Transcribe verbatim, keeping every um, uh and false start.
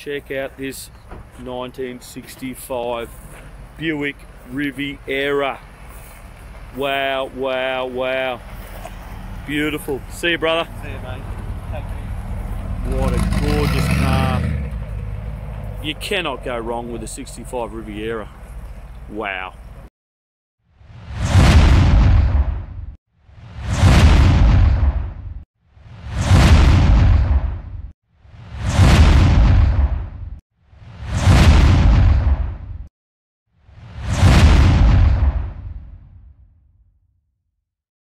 Check out this nineteen sixty-five Buick Riviera. Wow, wow, wow. Beautiful. See you, brother. See you, mate. Take care. What a gorgeous car. You cannot go wrong with a sixty-five Riviera. Wow.